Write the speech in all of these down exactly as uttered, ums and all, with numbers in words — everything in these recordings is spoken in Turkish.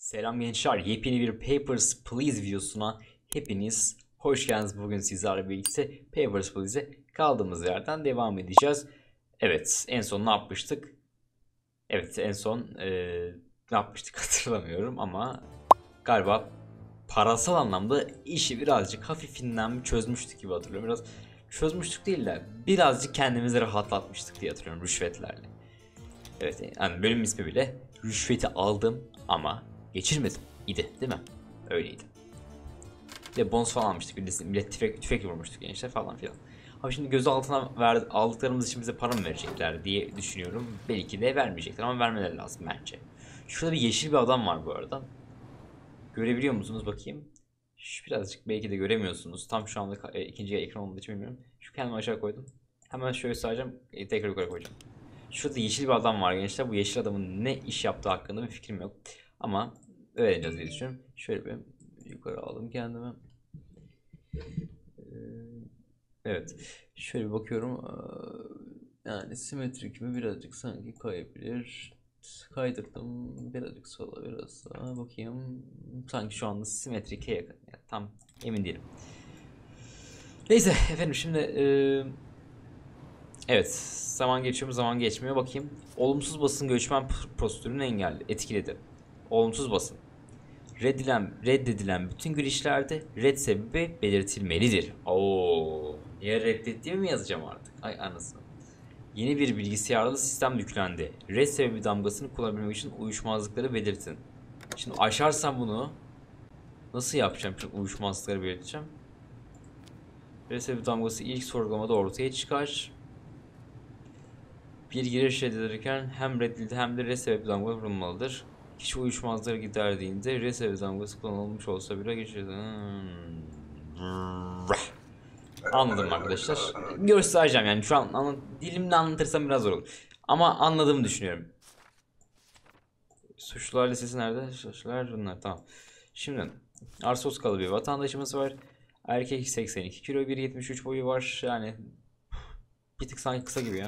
Selam gençler, yepyeni bir Papers, Please videosuna hepiniz hoş geldiniz. Bugün sizlerle birlikte Papers, Please'e kaldığımız yerden devam edeceğiz. Evet, en son ne yapmıştık? Evet, en son ee, ne yapmıştık hatırlamıyorum ama galiba parasal anlamda işi birazcık hafifinden çözmüştük gibi hatırlıyorum. Biraz çözmüştük değil de birazcık kendimizi rahatlatmıştık diye hatırlıyorum rüşvetlerle. Evet, yani bölüm ismi bile rüşveti aldım ama geçirmedim idi değil mi? Öyleydi. Bir de bonus falan almıştık. Bir de millet tüfek, tüfek vurmuştuk gençler falan filan. Abi şimdi gözaltına ver, aldıklarımız için bize para mı verecekler diye düşünüyorum. Belki de vermeyecekler ama vermeleri lazım bence. Şurada bir yeşil bir adam var bu arada. Görebiliyor musunuz bakayım? Şu birazcık belki de göremiyorsunuz. Tam şu anda e, ikinci ekran olduğu için bilmiyorum. Şu kendimi aşağı koydum. Hemen şöyle sayacağım. E, tekrar yukarı koyacağım. Şurada yeşil bir adam var gençler. Bu yeşil adamın ne iş yaptığı hakkında bir fikrim yok. Ama öğreneceğiz diye düşünüyorum. Şöyle bir yukarı aldım kendimi. Evet. Şöyle bir bakıyorum. Yani simetrik mi birazcık sanki kayabilir. Kaydırdım. Birazcık sola biraz sağa bakayım. Sanki şu anda simetrike yakın. Yani tam emin değilim. Neyse efendim şimdi e, evet, zaman geçiyor mu zaman geçmiyor bakayım. Olumsuz basın göçmen prosedürünü engelledi, etkiledi. Olumsuz basın. Reddedilen, reddedilen bütün girişlerde red sebebi belirtilmelidir. Oo, niye reddettiğimi mi yazacağım artık? Ay anasını. Yeni bir bilgisayarlı sistem yüklendi. Red sebebi damgasını kullanabilmek için uyuşmazlıkları belirtin. Şimdi aşarsam bunu nasıl yapacağım? Şimdi uyuşmazlıkları belirteceğim. Red sebebi damgası ilk sorgulamada ortaya çıkar. Bir giriş reddedilirken hem reddedildi hem de red sebebi damga vurulmalıdır. Kişi uyuşmazlıkları giderdiğinde red sebebi damgası kullanılmış olsa bile geçirdi. Hmm. Anladım arkadaşlar. Göstereceğim yani şu an anlat, dilimle anlatırsam biraz zor olur. Ama anladığımı düşünüyorum. Suçlular listesi nerede? Suçlular bunlar tamam. Şimdi Arsoskalı bir vatandaşımız var. Erkek seksen iki kilo, bir yetmiş üç boyu var. Yani bir tık sanki kısa gibi ya.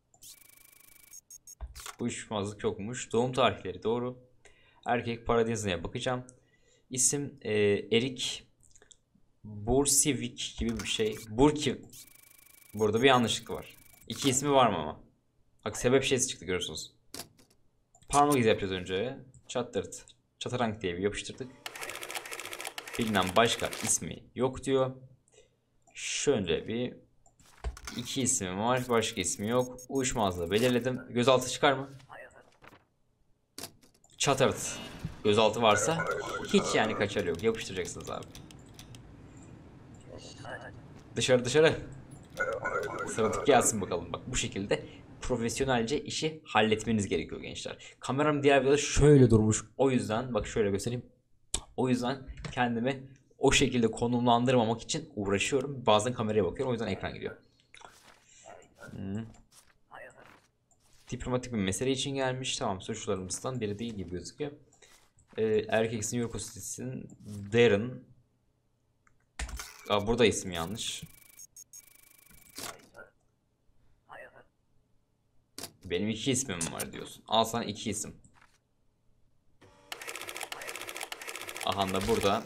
Uyuşmazlık yokmuş. Doğum tarihleri doğru. Erkek Paradizne'ye bakacağım. İsim e, Erik Bursivik gibi bir şey. Burki. Burada bir yanlışlık var. İki ismi var mı ama? Bak sebep şeysi çıktı görüyorsunuz. Parmak izi yapacağız önce. Çatırt. Çatarank diye bir yapıştırdık. Bilinen başka ismi yok diyor. Şöyle bir iki ismi var. Başka ismi yok. Uyuşmazlığı belirledim. Gözaltı çıkar mı? Çatırt. Gözaltı varsa hiç yani kaçarı yok. Yapıştıracaksınız abi. Dışarı dışarı. Sıradaki gelsin bakalım. Bak bu şekilde profesyonelce işi halletmeniz gerekiyor gençler. Kameram diğer videoda şöyle durmuş. O yüzden bak şöyle göstereyim. O yüzden kendimi o şekilde konumlandırmamak için uğraşıyorum. Bazen kameraya bakıyorum. O yüzden ekran gidiyor. Hmm. Diplomatik bir mesele için gelmiş. Tamam, suçlularımızdan biri değil gibi gözüküyor. Ee, erkeksin York sitesinin Darren. Aa, burada isim yanlış. Benim iki ismim var diyorsun. Al sana iki isim. Aha da burada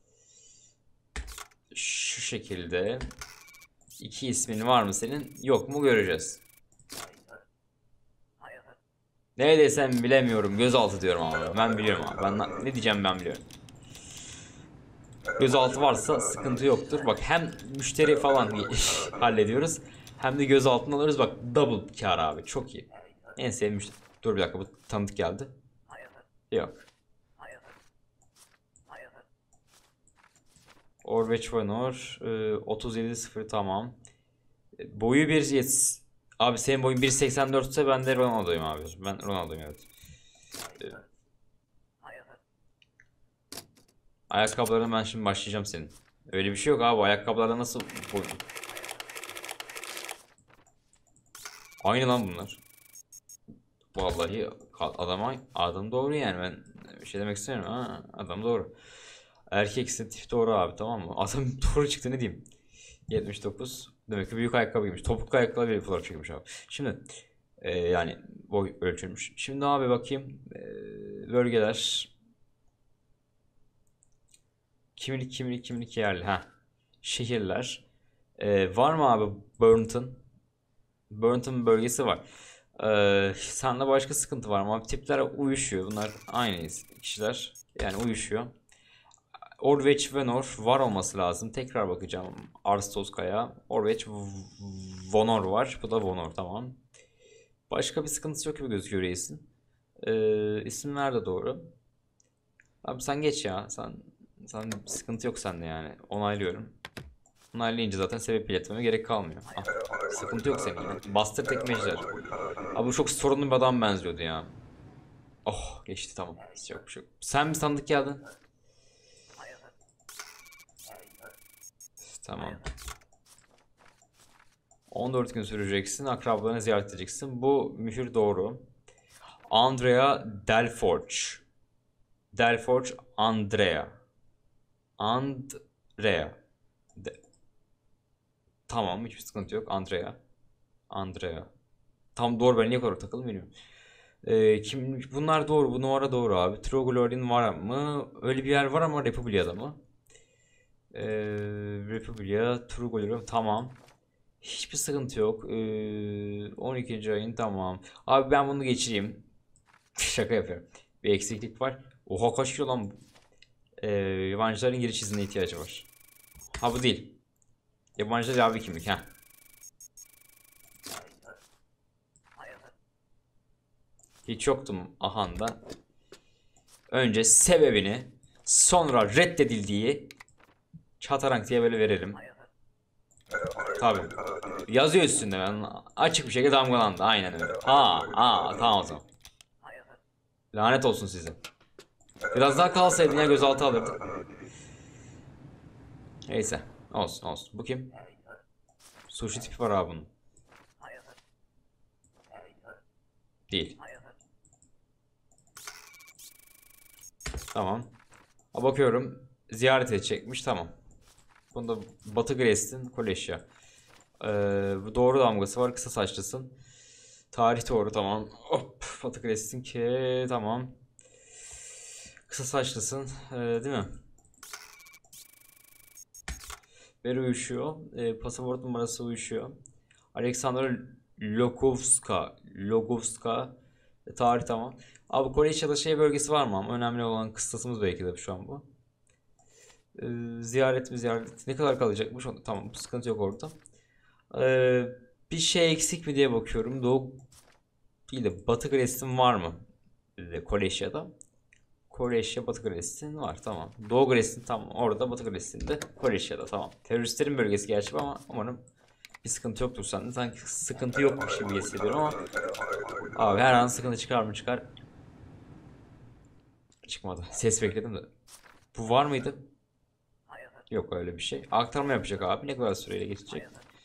şu şekilde iki ismin var mı senin? Yok mu göreceğiz. Ne desem bilemiyorum. Gözaltı diyorum abi. Ben biliyorum abi. Ben ne diyeceğim ben biliyorum. Gözaltı varsa sıkıntı yoktur. Bak hem müşteri falan hallediyoruz. Hem de gözaltına alıyoruz. Bak double kar abi. Çok iyi. En sevdiğim müşteri. Dur bir dakika, bu tanıdık geldi. Yok. Orveç Vanor otuz yedi sıfır tamam. Boyu bir yet. Abi senin boyun bir seksen dört ise ben de Ronaldo'yum abi. Ben Ronaldo'yum evet. Ayakkabılarına ben şimdi başlayacağım senin. Öyle bir şey yok abi. Ayakkabılarda nasıl boy? Aynı lan bunlar. Vallahi adama adam doğru yani, ben bir şey demek istemiyorum. Ha, adam doğru. Erkeksin tip doğru abi, tamam mı? Adam doğru çıktı, ne diyeyim. yetmiş dokuz. Demek ki büyük ayakkabı giymiş. Topuklu ayakkabı bir fotoğraf çekmiş abi. Şimdi e, yani boy ölçülmüş. Şimdi abi bakayım. E, bölgeler. Kimlik kimlik kimlik yerli. Ha. Şehirler. Ee, var mı abi Burton? Burton bölgesi var. Ee, sende başka sıkıntı var mı? Abi, tipler uyuşuyor. Bunlar aynı kişiler. Yani uyuşuyor. Orveç Venor var olması lazım. Tekrar bakacağım. Arstoskaya. Orveç Vonor var. Bu da Vonor, tamam. Başka bir sıkıntısı yok gibi gözüküyor reisin. Ee, isimler de doğru. Abi sen geç ya. Sen, sen sıkıntı yok sende yani. Onaylıyorum. Onaylayınca zaten sebep iletmeme gerek kalmıyor. Ah, sıkıntı yok senin yine. Bastır tekmeciler. Abi bu çok sorunlu bir adam benziyordu ya. Oh geçti, tamam. Yok bir şey yok. Sen mi sandık geldin? Tamam. on dört gün süreceksin. Akrabalarını ziyaret edeceksin. Bu mühür doğru. Andrea Delforge. Delforge Andrea. Andrea. De tamam, hiçbir sıkıntı yok. Andrea. Andrea. Tam doğru, ben niye kadar takıldım bilmiyorum. Ee, kim, bunlar doğru. Bu numara doğru abi. Troglody'nin var mı? Öyle bir yer var ama Republia'da mı? Ee, Republia, Troglody'nin tamam. Hiçbir sıkıntı yok. Ee, on ikinci ayın tamam. Abi ben bunu geçireyim. Şaka yapıyorum. Bir eksiklik var. Oha kaç kilo lan bu? Ee, yabancıların giriş iznine ihtiyacı var. Ha bu değil. Yabancılar abi kimlik ha. Hiç yoktum ahanda. Önce sebebini, sonra reddedildiği çatarank diye böyle verelim. Tabii. Yazıyor üstünde, ben açık bir şekilde damgalandı. Aynen öyle. Ha, ha, tamam o zaman. Lanet olsun size. Biraz daha kalsaydın ya gözaltı alırdık. Neyse. Olsun olsun. Bu kim? Sushi tipi var abi bunun. Değil. Tamam. Ha, bakıyorum. Ziyaret edecekmiş. Tamam. Bunda Batı Grestin Koleşya. Ee, bu doğru damgası var. Kısa saçlısın. Tarih doğru, tamam. Hop. Batı Grestin ki tamam. Kısa saçlısın. Ee, değil mi? Veri uyuşuyor. Ee, pasaport numarası uyuşuyor. Alexander Lokovska. Logovska. E, tarih tamam. Abi Koleşya'da şey bölgesi var mı ama? Önemli olan kıstasımız belki de şu an bu. Ee, ziyaret mi ziyaret? Ne kadar kalacakmış? Tamam, sıkıntı yok orada. Ee, bir şey eksik mi diye bakıyorum. Doğu değil de Batı Grestin var mı? Koleşya'da. Koleşya Batı Grestin var, tamam. Doğu Grestin tamam, orada Batı Grestin'de, Koleşya'da tamam. Teröristlerin bölgesi gerçi ama umarım bir sıkıntı yoktur sende. Sanki sıkıntı yokmuş gibi hissediyorum ama abi her an sıkıntı çıkar mı çıkar. Çıkmadı. Ses bekledim de. Bu var mıydı? Yok öyle bir şey. Aktarma yapacak abi. Ne kadar süreyle geçecek?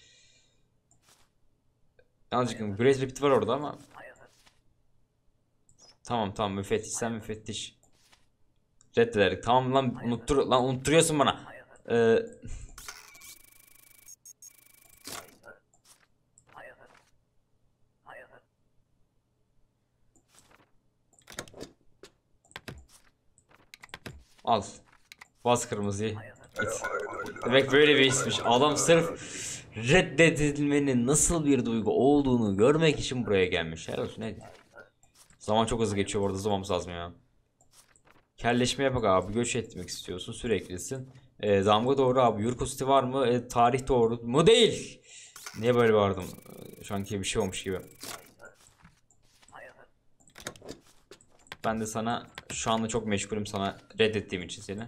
Yalnızca Grace Repeat var orada ama. Tamam tamam, müfettiş sen müfettiş. Reddederdik. Tamam lan, unuttur lan, unutturuyorsun bana. Ee, al. Bas kırmızıyı. Git. Demek böyle bir işmiş. Adam sırf reddedilmenin nasıl bir duygu olduğunu görmek için buraya gelmiş. Helal olsun, ne? Zaman çok hızlı geçiyor, orada zamamız lazım ya. Kelleşmeye bak abi, göç etmek istiyorsun, süreklisin. E, damga doğru abi, Yurkositi var mı? E, tarih doğru mu? Değil. Niye böyle bağırdım? Sanki bir şey olmuş gibi. Ben de sana şu anda çok meşgulüm, sana reddettiğim için seni.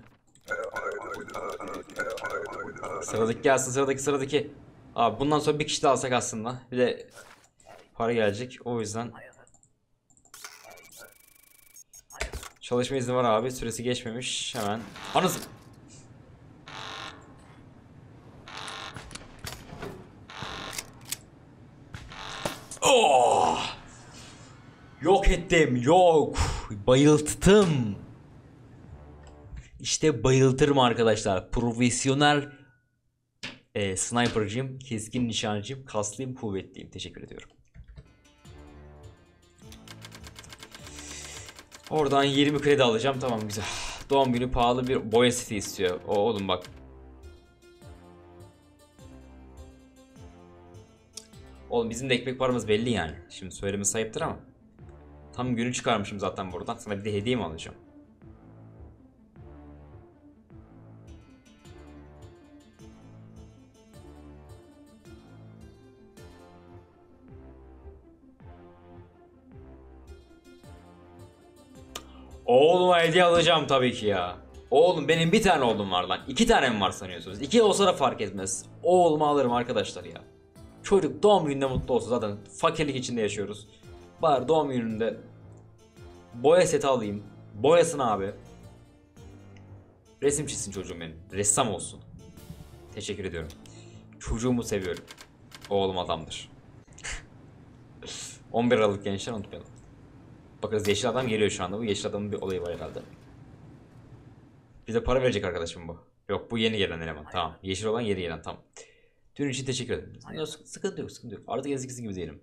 Sıradaki gelsin, sıradaki sıradaki. Abi bundan sonra bir kişi daha alsak aslında. Bir de para gelecek, o yüzden. Çalışma izni var abi, süresi geçmemiş, hemen. Anasın. Oh! Yok ettim, yok. Bayılttım. İşte bayıltırım arkadaşlar. Profesyonel e, sniper'cıyım, keskin nişancıyım, kaslıyım, kuvvetliyim. Teşekkür ediyorum. Oradan yirmi kredi alacağım, tamam güzel. doğum günü pahalı bir boya seti istiyor. O oğlum bak. Oğlum bizim de ekmek paramız belli yani. Şimdi söylemesi sayıptır ama. Tam günü çıkarmışım zaten buradan. Sana bir de hediye mi alacağım? Oğluma hediye alacağım tabii ki ya. Oğlum benim bir tane oğlum var lan. İki tane mi var sanıyorsunuz? İki olsa da fark etmez. Oğlumu alırım arkadaşlar ya. Çocuk doğum gününde mutlu olsun, zaten fakirlik içinde yaşıyoruz. Bari doğum gününde boya seti alayım. Boyasın abi. Resim çizsin çocuğum benim. Ressam olsun. Teşekkür ediyorum. Çocuğumu seviyorum. Oğlum adamdır. on bir Aralık gençler, unutmayalım. Bakınız yeşil adam geliyor şu anda. Bu yeşil adamın bir olayı var herhalde. Bize para verecek arkadaşım bu. Yok, bu yeni gelen eleman. Tamam. Yeşil olan yeni gelen, tamam. Dün için teşekkür ederim. Yok, sıkıntı yok, sıkıntı yok. Artık eskisi gibi değilim.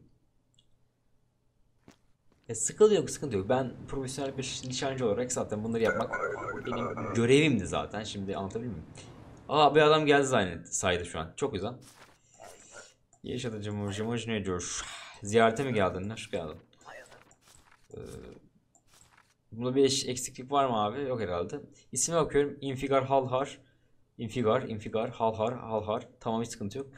E, sıkıntı yok, sıkıntı yok. Ben profesyonel bir nişancı olarak zaten bunları yapmak benim görevimdi zaten. Şimdi anlatabilir miyim? Aa, bir adam geldi zannet saydı şu an. Çok güzel. Yaşadı cumhur cumhur ne diyor? Ziyarete mi geldin? Hoş geldin. Ee, bunda bir eksiklik var mı abi? Yok herhalde. İsmi bakıyorum. Infigar Halhar. Infigar, Infigar, Halhar, Halhar. Tamam, hiç sıkıntı yok.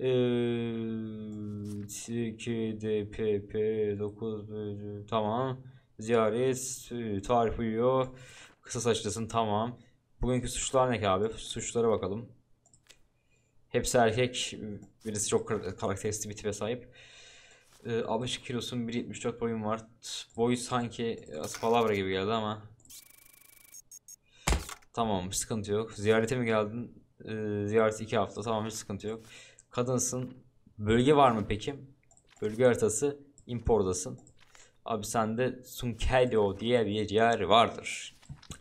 iki D P P dokuz tamam. Ziyaret tarif uyuyor. Kısa saçlısın, tamam. Bugünkü suçlar ne ki abi? Suçlara bakalım. Hepsi erkek. Birisi çok karakteristik bir tipe sahip. Ee, altmış kilosun, bir yetmiş dört boyun var. Boyu sanki az palavra gibi geldi ama. Tamam, sıkıntı yok. Ziyarete mi geldin? Ee, ziyaret iki hafta, tamam, hiç sıkıntı yok. Kadınsın. Bölge var mı peki? Bölge haritası. Impor'dasın. Abi sende Sunkelyo diye bir yer vardır.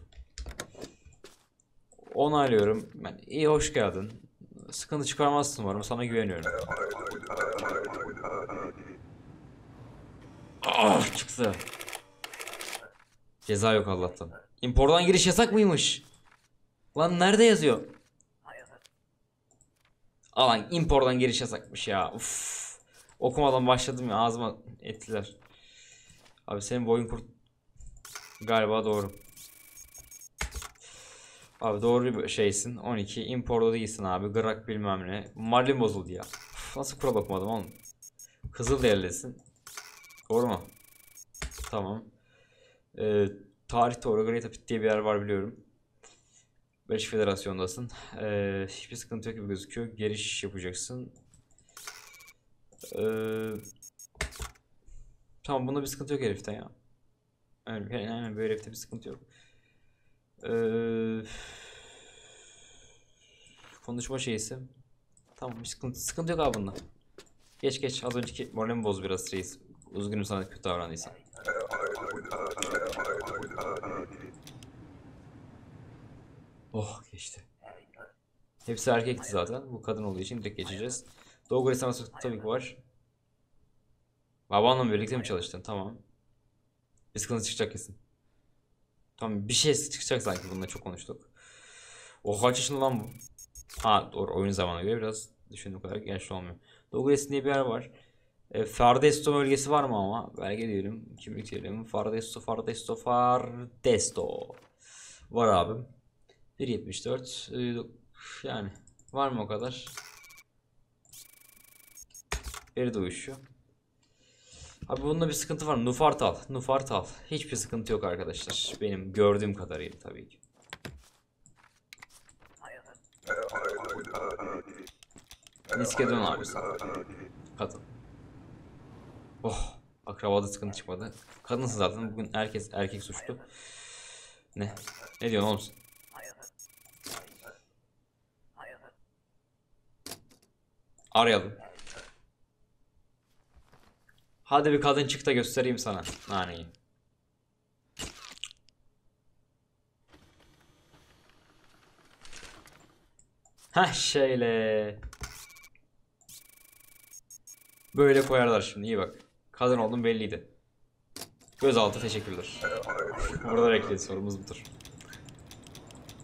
Onaylıyorum. Ben, iyi, hoş geldin. Sıkıntı çıkarmazsın umarım. Sana güveniyorum. Ah, çıktı. Ceza yok Allah'tan. Impor'dan giriş yasak mıymış? Lan nerede yazıyor? Alan impordan giriş yasakmış ya. Uf. Okumadan başladım ya, ağzıma ettiler. Abi senin boyun kurt galiba doğru. Abi doğru bir şeysin. on iki imporda değilsin abi. Grak bilmem ne. Marlin bozuldu ya. Uf, nasıl kural okumadım oğlum. Kızılderilisin. Doğru mu? Tamam. Ee, tarih doğru. Great Apit diye bir yer var biliyorum. Beş federasyondasın. Ee, hiçbir sıkıntı yok gibi gözüküyor. Giriş yapacaksın. Ee, tamam, bunda bir sıkıntı yok herifte ya. Yani, yani böyle herifte bir sıkıntı yok. Ee, konuşma şeysi. Tamam, bir sıkıntı, sıkıntı yok abi bunda. Geç geç, az önceki moralimi boz biraz reis. Üzgünüm sana kötü davrandıysam. Oh, geçti. Hepsi erkekti zaten. Bu kadın olduğu için direkt geçeceğiz. Doğu Grisanası tabii ki var. Babanla birlikte mi çalıştın? Tamam. Bir sıkıntı çıkacak kesin. Tamam, bir şey çıkacak sanki, bununla çok konuştuk. O kaç yaşında lan bu? Ha doğru, oyun zamanına göre biraz düşündüğüm kadar genç olmuyor. Doğu Grisan diye bir yer var. E, Fardesto bölgesi var mı ama? Belge diyelim. Kimlik diyelim. Fardesto, Fardesto, Fardesto. Var abim. bir yetmiş dört. E, yani var mı o kadar? Biri de uyuşuyor. Abi bunda bir sıkıntı var. Nufart al. Nufart al. Hiçbir sıkıntı yok arkadaşlar. Benim gördüğüm kadarıyla tabii ki. Niskedon abi sen. Kadın. Oh. Akrabada sıkıntı çıkmadı. Kadınsın zaten. Bugün herkes erkek suçlu. Ne? Ne diyorsun oğlum sen? Arayalım. Hadi bir kadın çık da göstereyim sana naneyi. Heh, şöyle. Böyle koyarlar şimdi, iyi bak. Kadın oldum belliydi. Gözaltı, teşekkürler. Burada bekledi, sorumuz budur.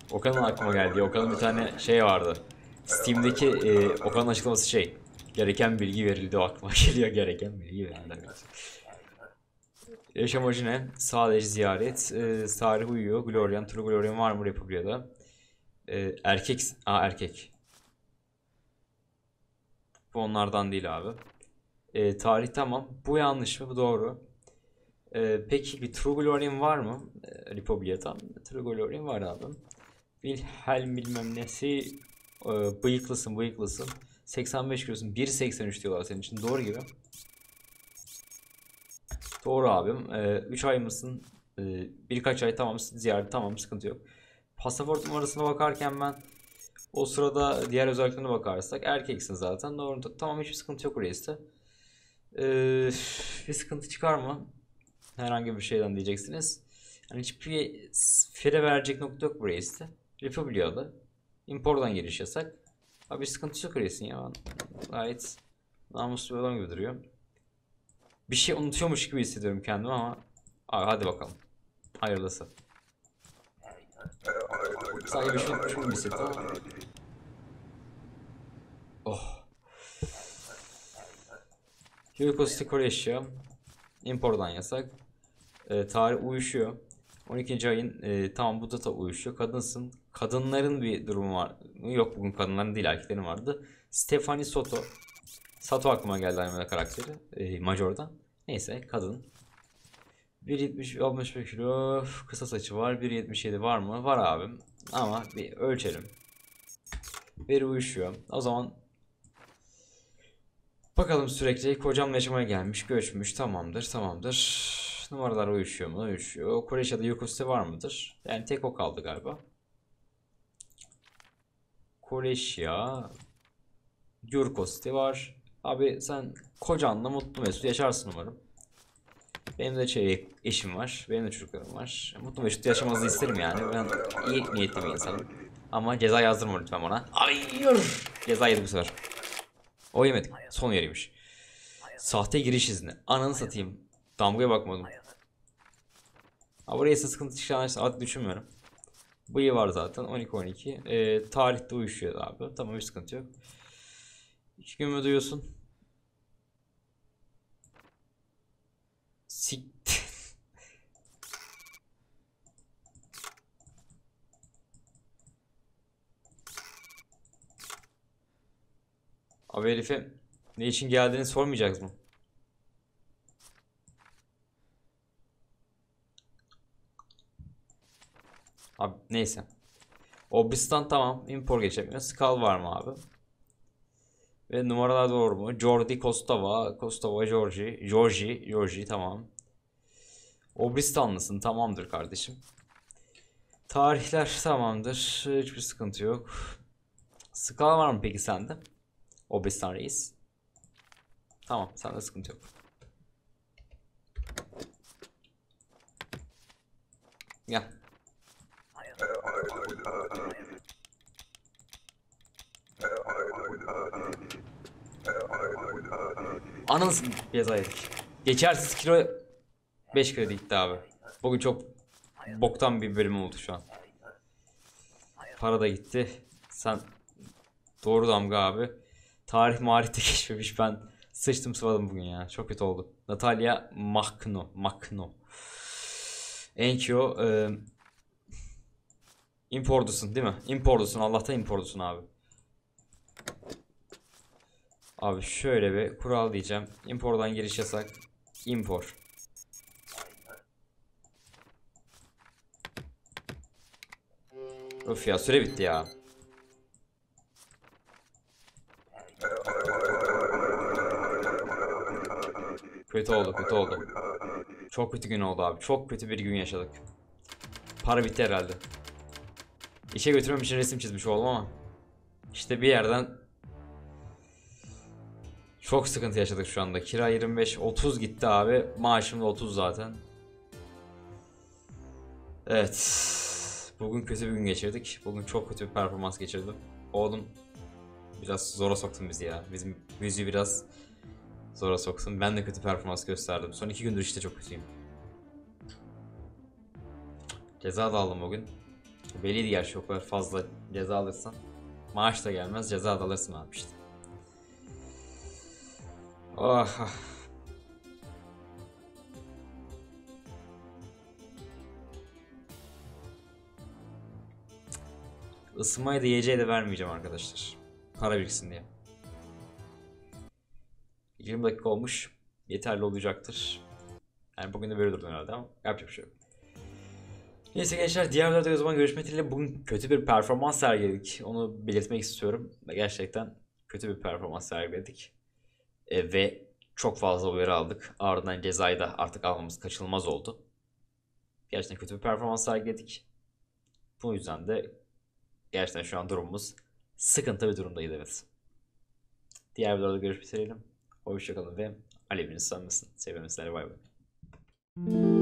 Okan'ın aklıma geldi. Okan'ın bir tane şey vardı. Steam'deki e, Okan'ın açıklaması şey. Gereken bilgi verildi, o aklıma geliyor. Gereken bilgi verildi. Yaşam amacı ne? Sadece ziyaret. E, tarih uyuyor. Glorian, True Glorian var mı Republia'da? E, erkek. Aa erkek. Bu onlardan değil abi. E, tarih tamam. Bu yanlış mı? Bu doğru. E, peki bir True Glorian var mı? E, Republia'dan. True Glorian var abi. Wilhelm bilmem nesi. E, bıyıklısın bıyıklısın. seksen beş kilosun. bir seksen üç diyorlar senin için. Doğru gibi. Doğru abim. E, üç ay mısın? E, birkaç ay tamam. Ziyaret tamam. Sıkıntı yok. Pasaport numarasına bakarken ben o sırada diğer özelliklerine bakarsak erkeksin zaten. Doğru. Tamam, hiçbir sıkıntı yok reiste. Ee, bir sıkıntı çıkar mı? Herhangi bir şeyden diyeceksiniz. Yani hiçbir fire verecek nokta yok bu reiste. Republia'da. Import'dan giriş yasak. Abi bir sıkıntı yok reisin ya. Gayet namuslu bir adam gibi duruyor. Bir şey unutuyormuş gibi hissediyorum kendimi ama abi hadi bakalım. Hayırlısı. Sadece bir şey unutmuşum gibi hissettim ama. Oh. Yurikostik Koreşya. Import'dan yasak. E, tarih uyuşuyor. on ikinci ayın e, tamam, bu data uyuşuyor. Kadınsın. Kadınların bir durumu var. Yok, bugün kadınların değil erkeklerin vardı. Stephanie Soto. Sato aklıma geldi anime karakteri. E, Major'dan. Neyse, kadın. bir yetmiş altmış beş kilo. Kısa saçı var. bir yetmiş yedi var mı? Var abim. Ama bir ölçelim. Veri uyuşuyor. O zaman bakalım sürekli. Kocamla yaşamaya gelmiş. Göçmüş. Tamamdır. Tamamdır. Numaralar uyuşuyor mu? Uyuşuyor. Koreşya'da Yurikosti var mıdır? Yani tek o kaldı galiba. Koreşya. Yurikosti var. Abi sen kocanla mutlu mesut yaşarsın umarım. Benim de şey, eşim var. Benim de çocuklarım var. Mutlu mesut yaşamanızı isterim yani. Ben iyi niyetli bir insanım. Ama ceza yazdırma lütfen bana. Hayır. Ceza yedi bu sefer. O yemedik. Son yeriymiş. Sahte giriş izni. Ananı satayım. Damgaya bakmadım. Ha, buraya sıkıntı çıkacağını düşünmüyorum. Bıyığı var zaten. on iki on iki. E, tarihte uyuşuyor abi. Tamam, hiç sıkıntı yok. İki gün mü duyuyorsun? Sik... Abi herife ne için geldiğini sormayacağız mı? Abi neyse. Obristan tamam. Import geçemiyor. Skal var mı abi? Ve numaralar doğru mu? Jordi Kostova. Kostova Georgi. Georgi. Georgi tamam. Obristanlısın, tamamdır kardeşim. Tarihler tamamdır. Hiçbir sıkıntı yok. Skal var mı peki sende? Obristan reis. Tamam, sende sıkıntı yok. Gel. Anasını ceza yedik. Geçersiz kilo beş kredi gitti abi. Bugün çok boktan bir bölüm oldu şu an. Para da gitti. Sen doğru damga abi. Tarih marihte geçmemiş, ben sıçtım sıvadım bugün ya. Çok kötü oldu. Natalia Makno. Makno. Enkyo. E, impordusun değil mi? Impordusun. Allah'tan impordusun abi. Abi şöyle bir kural diyeceğim. Import'dan giriş yasak. Import. Of ya, süre bitti ya. Kötü oldu, kötü oldu. Çok kötü gün oldu abi. Çok kötü bir gün yaşadık. Para bitti herhalde. İşe götürmem için resim çizmiş oldum ama İşte bir yerden çok sıkıntı yaşadık şu anda. Kira yirmi beş otuz gitti abi. Maaşım da otuz zaten. Evet. Bugün kötü bir gün geçirdik. Bugün çok kötü bir performans geçirdim. Oğlum biraz zora soktun bizi ya. Bizim müziği biraz zora soktun. Ben de kötü performans gösterdim. Son iki gündür işte çok kötüyüm. Ceza da aldım bugün. Belliydi gerçi o kadar fazla ceza alırsan. Maaş da gelmez, ceza da alırsın abi işte. Oh. Ah. Isınmayı da yiyeceği de vermeyeceğim arkadaşlar. Para biriksin diye. yirmi dakika olmuş. Yeterli olacaktır. Yani bugün de böyle durdum herhalde ama yapacak bir şey yok. Neyse gençler, diğer videoda o zaman görüşmek dileğiyle. Bugün kötü bir performans sergiledik. Onu belirtmek istiyorum. Gerçekten kötü bir performans sergiledik. E, ve çok fazla uyarı aldık. Ardından cezayı da artık almamız kaçınılmaz oldu. Gerçekten kötü bir performans sergiledik. Bu yüzden de gerçekten şu an durumumuz sıkıntı bir durumdayız, evet. Diğer videoda görüşmek dileğiyle. Hoşçakalın ve aleviniz sönmesin. Seviyorum sizleri, bay bay.